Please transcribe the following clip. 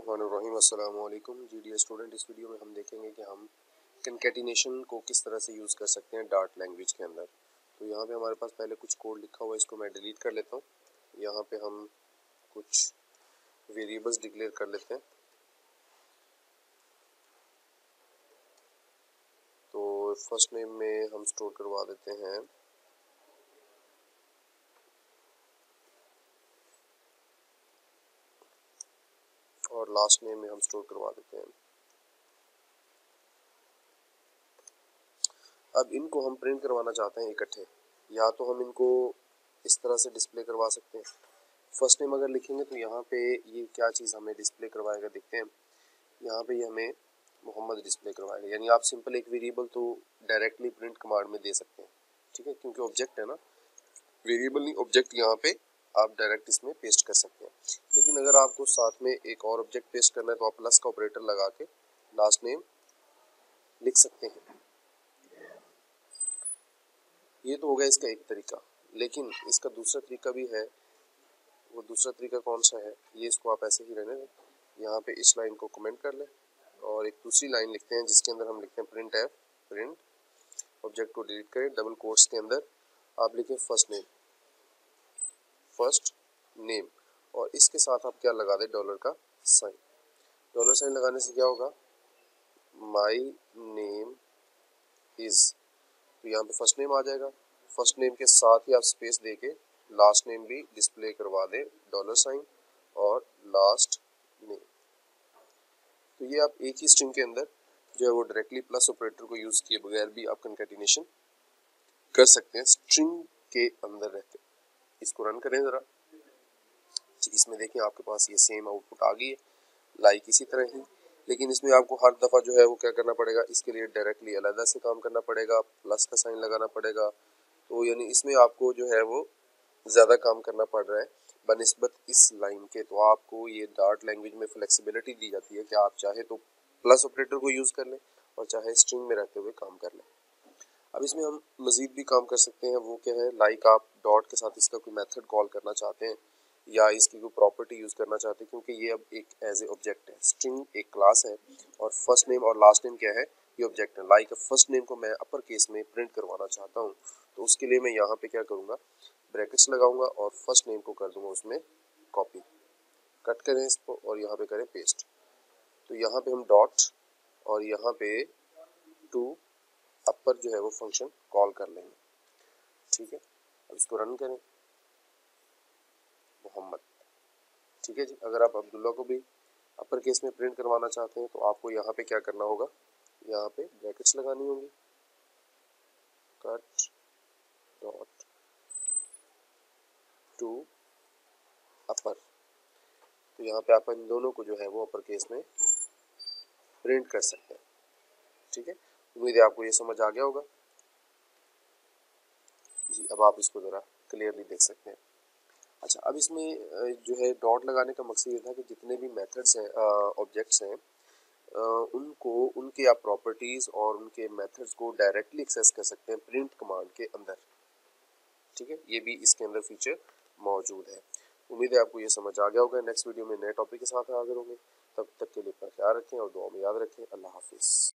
बिस्मिल्लाहिर्रहमानिर्रहीम। अस्सलाम वालेकुम जी डियर स्टूडेंट। इस वीडियो में हम देखेंगे कि हम कंकैटिनेशन को किस तरह से यूज़ कर सकते हैं डार्ट लैंग्वेज के अंदर। तो यहाँ पे हमारे पास पहले कुछ कोड लिखा हुआ है, इसको मैं डिलीट कर लेता हूँ। यहाँ पे हम कुछ वेरिएबल्स डिक्लेयर कर लेते हैं। तो फर्स्ट नेम में हम स्टोर करवा देते हैं और लास्ट नेम में हम स्टोर करवा देते हैं। अब इनको हम प्रिंट करवाना चाहते हैं इकट्ठे, या तो हम इनको इस तरह से डिस्प्ले करवा सकते हैं। फर्स्ट नेम अगर लिखेंगे तो यहाँ पे ये क्या चीज़ हमें डिस्प्ले करवाएगा, देखते हैं। यहाँ पे ये हमें मोहम्मद डिस्प्ले करवाएगा, यानी आप सिंपल एक वेरिएबल तो डायरेक्टली प्रिंट कमांड में दे सकते हैं, ठीक है, क्योंकि ऑब्जेक्ट है ना, वेरिएबल नहीं ऑब्जेक्ट। यहाँ पे आप डायरेक्ट इसमें पेस्ट कर सकते हैं। लेकिन अगर आपको साथ में एक और ऑब्जेक्ट पेस्ट करना है तो आप प्लस का ऑपरेटर लगा के लास्ट नेम लिख सकते हैं। ये तो हो गया इसका एक तरीका, लेकिन इसका दूसरा तरीका भी है। वो दूसरा तरीका कौन सा है, ये इसको आप ऐसे ही रहने दें। यहाँ पे इस लाइन को कमेंट कर लें और एक दूसरी लाइन लिखते हैं जिसके अंदर हम लिखते हैं प्रिंट एफ, प्रिंट ऑब्जेक्ट को डिलीट करें, डबल कोट्स के अंदर आप लिखें फर्स्ट नेम और इसके साथ आप क्या लगा दें, डॉलर का साइन। डॉलर साइन लगाने से क्या होगा, माई नेम इज, तो यहाँ पे फर्स्ट नेम आ जाएगा। फर्स्ट नेम के साथ ही आप स्पेस देके लास्ट नेम भी डिस्प्ले करवा दें, डॉलर साइन और लास्ट नेम। तो ये आप एक ही स्ट्रिंग के अंदर जो है वो डायरेक्टली प्लस ऑपरेटर को यूज किए बगैर भी आप कंकैटिनेशन कर सकते हैं स्ट्रिंग के अंदर रहते। इसको रन करें जरा। इसमें देखिए आपके पास ये सेम आउटपुट आ गई है, लाइक इसी तरह ही। लेकिन इसमें आपको हर दफ़ा जो है वो क्या करना पड़ेगा, इसके लिए डायरेक्टली अलग से काम करना पड़ेगा, प्लस का साइन लगाना पड़ेगा। तो यानी इसमें आपको जो है वो ज़्यादा काम करना पड़ रहा है बनिस्बत इस लाइन के। तो आपको ये डार्ट लैंग्वेज में फ्लेक्सिबिलिटी दी जाती है कि आप चाहे तो प्लस ऑपरेटर को यूज़ कर लें और चाहे स्ट्रिंग में रहते हुए काम कर लें। अब इसमें हम मज़ीद भी काम कर सकते हैं। वो क्या है, लाइक आप डॉट के साथ इसका कोई मेथड कॉल करना चाहते हैं या इसकी कोई प्रॉपर्टी यूज़ करना चाहते हैं, क्योंकि ये अब एक एज ए ऑब्जेक्ट है। स्ट्रिंग एक क्लास है और फर्स्ट नेम और लास्ट नेम क्या है, ये ऑब्जेक्ट है। लाइक फर्स्ट नेम को मैं अपर केस में प्रिंट करवाना चाहता हूँ, तो उसके लिए मैं यहाँ पे क्या करूँगा, ब्रैकेट्स लगाऊंगा और फर्स्ट नेम को कर दूंगा उसमें कॉपी, कट करें इसको और यहाँ पे करें पेस्ट। तो यहाँ पे हम डॉट और यहाँ पे टू अपर जो है वो फंक्शन कॉल कर लेंगे, ठीक है। अब इसको रन करें, मोहम्मद, ठीक है जी। अगर आप अब्दुल्ला को भी अपर केस में प्रिंट करवाना चाहते हैं तो आपको यहाँ पे क्या करना होगा, यहाँ पे ब्रैकेट्स लगानी होंगी, कट डॉट टू अपर। तो यहाँ पे आप इन दोनों को जो है वो अपर केस में प्रिंट कर सकते हैं, ठीक है। उम्मीद है आपको ये समझ आ गया होगा जी। अब आप इसको ज़रा क्लियरली देख सकते हैं। अच्छा, अब इसमें जो है डॉट लगाने का मकसद ये था कि जितने भी मेथड्स हैं, ऑब्जेक्ट्स हैं, उनको उनके आप प्रॉपर्टीज़ और उनके मेथड्स को डायरेक्टली एक्सेस कर सकते हैं प्रिंट कमांड के अंदर, ठीक है। ये भी इसके अंदर फीचर मौजूद है। उम्मीद है आपको ये समझ आ गया होगा। नेक्स्ट वीडियो में नए टॉपिक के साथ हाजिर होंगे, तब तक के लिए अपना ख्याल रखें और दुआ में याद रखें। अल्लाह हाफिज़।